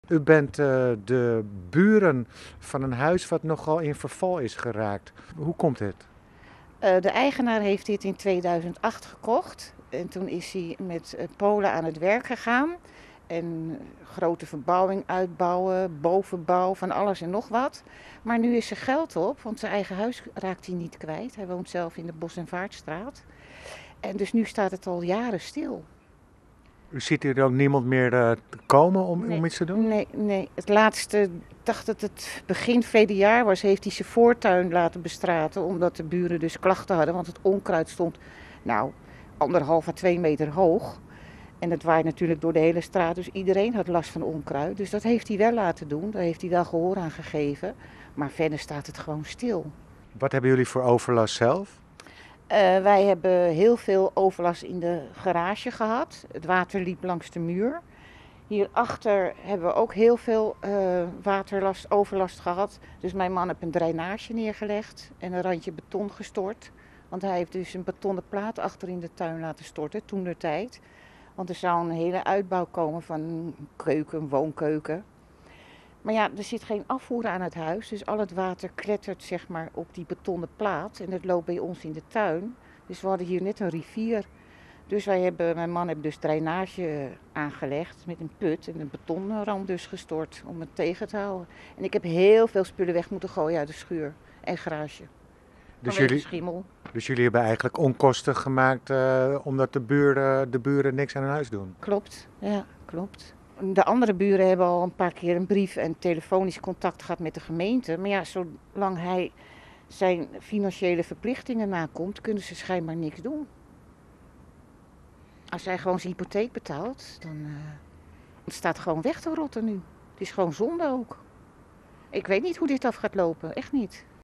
U bent de buren van een huis wat nogal in verval is geraakt. Hoe komt het? De eigenaar heeft dit in 2008 gekocht. En toen is hij met Polen aan het werk gegaan. En grote verbouwing uitbouwen, bovenbouw, van alles en nog wat. Maar nu is er geld op, want zijn eigen huis raakt hij niet kwijt. Hij woont zelf in de Bos- en Vaartstraat. En dus nu staat het al jaren stil. U ziet hier ook niemand meer te komen om Nee, iets te doen? nee. Het laatste, ik dacht dat het begin verleden jaar was, heeft hij zijn voortuin laten bestraten. Omdat de buren dus klachten hadden, want het onkruid stond, nou, 1,5 à 2 meter hoog. En het waait natuurlijk door de hele straat, dus iedereen had last van onkruid. Dus dat heeft hij wel laten doen, daar heeft hij wel gehoor aan gegeven. Maar verder staat het gewoon stil. Wat hebben jullie voor overlast zelf? Wij hebben heel veel overlast in de garage gehad. Het water liep langs de muur. Hierachter hebben we ook heel veel overlast gehad. Dus mijn man heeft een drainage neergelegd en een randje beton gestort. Want hij heeft dus een betonnen plaat achter in de tuin laten storten, toentertijd. Want er zou een hele uitbouw komen van een keuken, een woonkeuken. Maar ja, er zit geen afvoer aan het huis, dus al het water klettert zeg maar op die betonnen plaat en het loopt bij ons in de tuin. Dus we hadden hier net een rivier. Dus mijn man heeft dus drainage aangelegd met een put en een betonrand dus gestort om het tegen te houden. En ik heb heel veel spullen weg moeten gooien uit de schuur en garage. Dus Vanwege jullie, schimmel. dus jullie hebben eigenlijk onkosten gemaakt omdat de buren niks aan hun huis doen. Klopt, ja, klopt. De andere buren hebben al een paar keer een brief en telefonisch contact gehad met de gemeente. Maar ja, zolang hij zijn financiële verplichtingen nakomt, kunnen ze schijnbaar niks doen. Als hij gewoon zijn hypotheek betaalt, dan het staat gewoon weg te rotten nu. Het is gewoon zonde ook. Ik weet niet hoe dit af gaat lopen, echt niet.